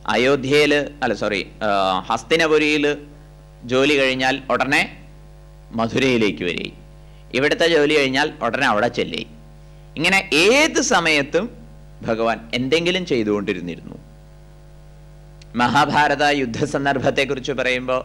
അയോധ്യയിൽ ഹസ്തിനപുരിയിൽ ജോലി കഴിഞ്ഞാൽ ഉടനെ മധുരയിലേക്ക് വരികയും ഇവിടുത്തെ ജോലി കഴിഞ്ഞാൽ ഉടനെ അവിടെ ചെല്ലുകയും ഇങ്ങനെ ഏത് സമയത്തും ഭഗവാൻ എന്തെങ്കിലും ചെയ്തുകൊണ്ടിരുന്നിരുന്നു. മഹാഭാരത യുദ്ധസന്ദർഭത്തെക്കുറിച്ച് പറയുമ്പോൾ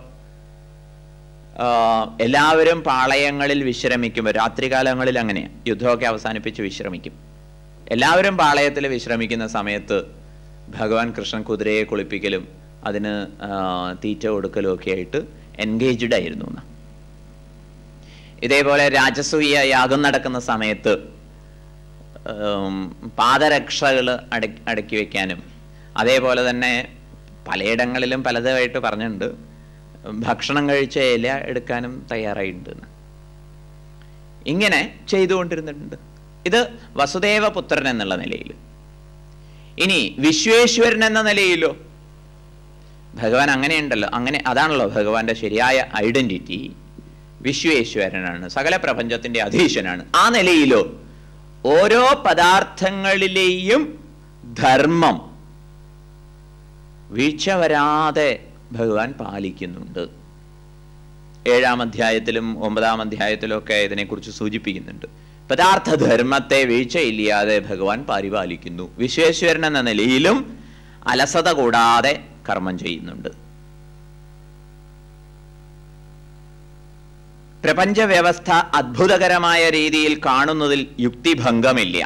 എല്ലാവരും പാളയങ്ങളിൽ വിശ്രമിക്കുമ്പോൾ രാത്രികാലങ്ങളിൽ അങ്ങനെയാണ്, യുദ്ധമൊക്കെ അവസാനിപ്പിച്ച് വിശ്രമിക്കും. എല്ലാവരും പാളയത്തിൽ വിശ്രമിക്കുന്ന സമയത്ത് ഭഗവാൻ കൃഷ്ണൻ കുതിരയെ കുളിപ്പിക്കലും അതിന് തീറ്റ കൊടുക്കലും ഒക്കെ ആയിട്ട് എൻഗേജ്ഡ് ആയിരുന്നു. ഇതേപോലെ രാജസൂയ യാഗം നടക്കുന്ന സമയത്ത് പാദരക്ഷകൾ അടക്കി വയ്ക്കാനും അതേപോലെ തന്നെ പലയിടങ്ങളിലും പലതായിട്ട് പറഞ്ഞിട്ടുണ്ട്, ഭക്ഷണം കഴിച്ച ഇല എടുക്കാനും തയ്യാറായിട്ടുണ്ട്. ഇങ്ങനെ ചെയ്തുകൊണ്ടിരുന്നിട്ടുണ്ട്. ഇത് വസുദേവപുത്രൻ എന്നുള്ള നിലയിൽ. ഇനി വിശ്വേശ്വരൻ എന്ന നിലയിലോ ഭഗവാൻ അങ്ങനെയുണ്ടല്ലോ, അങ്ങനെ അതാണല്ലോ ഭഗവാന്റെ ശരിയായ ഐഡന്റിറ്റി. വിശ്വേശ്വരനാണ്, സകല പ്രപഞ്ചത്തിന്റെ അധീശനാണ്. ആ നിലയിലോ ഓരോ പദാർത്ഥങ്ങളിലെയും ധർമ്മം വീഴ്ച വരാതെ ഭഗവാൻ പാലിക്കുന്നുണ്ട്. 7-ാം അധ്യായത്തിലും 9-ാം അധ്യായത്തിലും ഒക്കെ ഇതിനെക്കുറിച്ച് സൂചിപ്പിക്കുന്നുണ്ട്. പദാർത്ഥധർമ്മത്തെ വീഴ്ചയില്ലാതെ ഭഗവാൻ പരിപാലിക്കുന്നു. വിശ്വേശ്വരൻ എന്ന നിലയിലും അലസത കൂടാതെ കർമ്മം ചെയ്യുന്നുണ്ട്. പ്രപഞ്ച വ്യവസ്ഥ അത്ഭുതകരമായ രീതിയിൽ കാണുന്നതിൽ യുക്തിഭംഗമില്ല.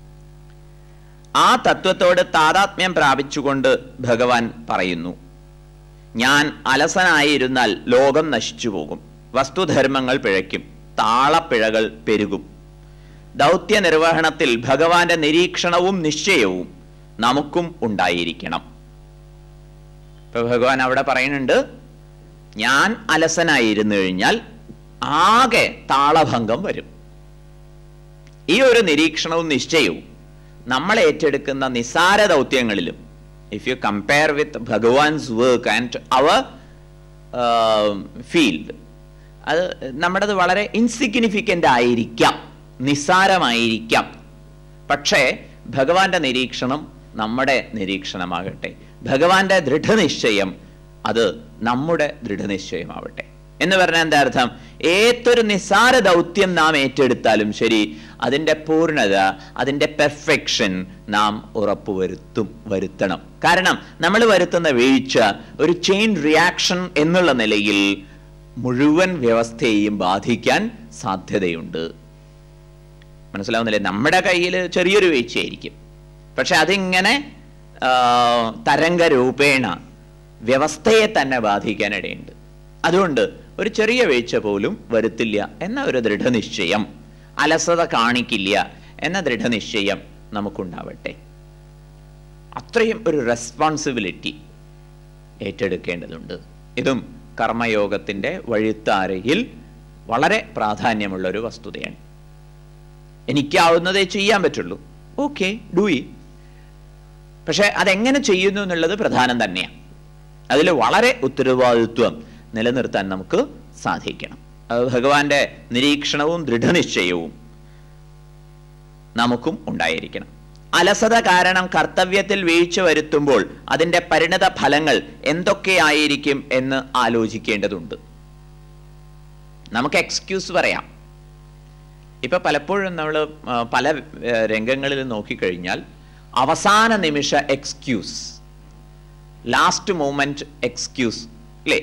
ആ തത്വത്തോട് താതാത്മ്യം പ്രാപിച്ചുകൊണ്ട് ഭഗവാൻ പറയുന്നു, ഞാൻ അലസനായിരുന്നാൽ ലോകം നശിച്ചു പോകും, വസ്തുധർമ്മങ്ങൾ പിഴയ്ക്കും, താളപ്പിഴകൾ പെരുകും. ദൗത്യ നിർവഹണത്തിൽ ഭഗവാന്റെ നിരീക്ഷണവും നിശ്ചയവും നമുക്കും ഉണ്ടായിരിക്കണം. ഇപ്പൊ ഭഗവാൻ അവിടെ പറയുന്നുണ്ട്, ഞാൻ അലസനായിരുന്നു കഴിഞ്ഞാൽ ആകെ താളഭംഗം വരും. ഈ ഒരു നിരീക്ഷണവും നിശ്ചയവും നമ്മൾ ഏറ്റെടുക്കുന്ന നിസാര ദൗത്യങ്ങളിലും, if you compare with Bhagavan's work and our field, അത് നമ്മുടേത് വളരെ ഇൻസിഗ്നിഫിക്കൻ്റ് ആയിരിക്കാം, നിസ്സാരമായിരിക്കാം. പക്ഷേ ഭഗവാന്റെ നിരീക്ഷണം നമ്മുടെ നിരീക്ഷണമാകട്ടെ, ഭഗവാന്റെ ദൃഢനിശ്ചയം അത് നമ്മുടെ ദൃഢനിശ്ചയമാവട്ടെ. എന്ന് പറഞ്ഞാൽ എന്താ അർത്ഥം? ഏതൊരു നിസ്സാര ദൗത്യം നാം ഏറ്റെടുത്താലും ശരി, അതിൻ്റെ പൂർണ്ണത, അതിൻ്റെ പെർഫെക്ഷൻ നാം വരുത്തണം. കാരണം നമ്മൾ വരുത്തുന്ന വീഴ്ച ഒരു ചെയിൻ റിയാക്ഷൻ എന്നുള്ള നിലയിൽ മുഴുവൻ വ്യവസ്ഥയെയും ബാധിക്കാൻ സാധ്യതയുണ്ട്. മനസ്സിലാവുന്നില്ലേ? നമ്മുടെ കയ്യിൽ ചെറിയൊരു വീഴ്ചയായിരിക്കും, പക്ഷെ അതിങ്ങനെ തരംഗരൂപേണ വ്യവസ്ഥയെ തന്നെ ബാധിക്കാനിടയുണ്ട്. അതുകൊണ്ട് ഒരു ചെറിയ വീഴ്ച പോലും വരുത്തില്ല എന്ന ഒരു ദൃഢനിശ്ചയം, അലസത കാണിക്കില്ല എന്ന ദൃഢനിശ്ചയം നമുക്കുണ്ടാവട്ടെ. അത്രയും ഒരു റെസ്പോൺസിബിലിറ്റി ഏറ്റെടുക്കേണ്ടതുണ്ട്. ഇതും കർമ്മയോഗത്തിൻ്റെ വഴിത്താരയിൽ വളരെ പ്രാധാന്യമുള്ള ഒരു വസ്തുതയാണ്. എനിക്കാവുന്നതേ ചെയ്യാൻ പറ്റുള്ളൂ, ഓക്കെ, ഡു ഇറ്റ്. പക്ഷെ അതെങ്ങനെ ചെയ്യുന്നു എന്നുള്ളത് പ്രധാനം തന്നെയാണ്. അതിൽ വളരെ ഉത്തരവാദിത്വം നിലനിർത്താൻ നമുക്ക് സാധിക്കണം. അത് ഭഗവാന്റെ നിരീക്ഷണവും ദൃഢനിശ്ചയവും നമുക്കും ഉണ്ടായിരിക്കണം. അലസത കാരണം കർത്തവ്യത്തിൽ വീഴ്ച വരുത്തുമ്പോൾ അതിൻ്റെ പരിണത ഫലങ്ങൾ എന്തൊക്കെയായിരിക്കും എന്ന് ആലോചിക്കേണ്ടതുണ്ട്. നമുക്ക് എക്സ്ക്യൂസ് പറയാം. ഇപ്പൊ പലപ്പോഴും നമ്മൾ പല രംഗങ്ങളിൽ നോക്കിക്കഴിഞ്ഞാൽ അവസാന നിമിഷ എക്സ്ക്യൂസ്, ലാസ്റ്റ് മൂമെന്റ് എക്സ്ക്യൂസ് അല്ലേ?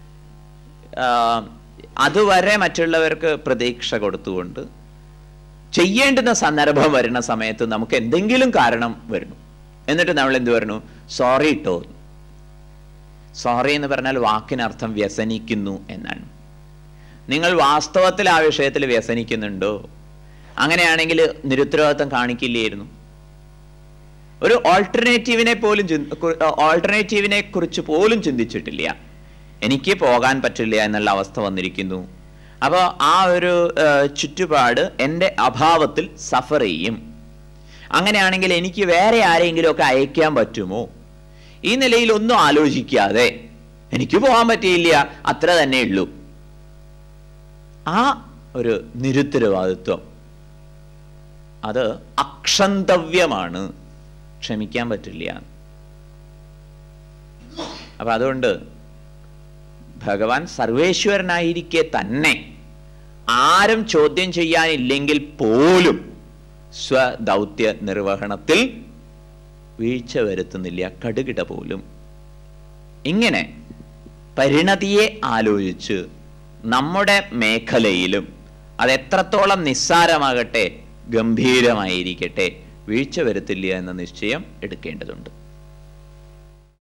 അതുവരെ മറ്റുള്ളവർക്ക് പ്രതീക്ഷ കൊടുത്തുകൊണ്ട് ചെയ്യേണ്ടുന്ന സന്ദർഭം വരുന്ന സമയത്ത് നമുക്ക് എന്തെങ്കിലും കാരണം വരുന്നു, എന്നിട്ട് നമ്മൾ എന്ത് പറഞ്ഞു? സോറി ട്ടോ. സോറി എന്ന് പറഞ്ഞാൽ വാക്കിനർത്ഥം വ്യസനിക്കുന്നു എന്നാണ്. നിങ്ങൾ വാസ്തവത്തിൽ ആ വിഷയത്തിൽ വ്യസനിക്കുന്നുണ്ടോ? അങ്ങനെയാണെങ്കിൽ നിരുത്തരവാദിത്വം കാണിക്കില്ലായിരുന്നു. ഒരു ഓൾട്ടർനേറ്റീവിനെ കുറിച്ച് പോലും ചിന്തിച്ചിട്ടില്ല. എനിക്ക് പോകാൻ പറ്റില്ല എന്നുള്ള അവസ്ഥ വന്നിരിക്കുന്നു. അപ്പോൾ ആ ഒരു ചുറ്റുപാട് എൻ്റെ അഭാവത്തിൽ സഫർ ചെയ്യും. അങ്ങനെയാണെങ്കിൽ എനിക്ക് വേറെ ആരെങ്കിലുമൊക്കെ അയക്കാൻ പറ്റുമോ? ഈ നിലയിൽ ഒന്നും ആലോചിക്കാതെ എനിക്ക് പോകാൻ പറ്റിയില്ല, അത്ര തന്നെ ഉള്ളൂ. ആ ഒരു നിരുത്തരവാദിത്വം അത് അക്ഷന്തവ്യമാണ്, ക്ഷമിക്കാൻ പറ്റില്ല. അപ്പം അതുകൊണ്ട് ഭഗവാൻ സർവേശ്വരനായിരിക്കെ തന്നെ ആരും ചോദ്യം ചെയ്യാനില്ലെങ്കിൽ പോലും സ്വദൗത്യ നിർവഹണത്തിൽ വീഴ്ച വരുത്തുന്നില്ല, കടുകിട പോലും. ഇങ്ങനെ പരിണതിയെ ആലോചിച്ച് നമ്മുടെ മേഖലയിലും അതെത്രത്തോളം നിസ്സാരമാകട്ടെ ഗംഭീരമായിരിക്കട്ടെ വീഴ്ച വരുത്തില്ല എന്ന നിശ്ചയം എടുക്കേണ്ടതുണ്ട്.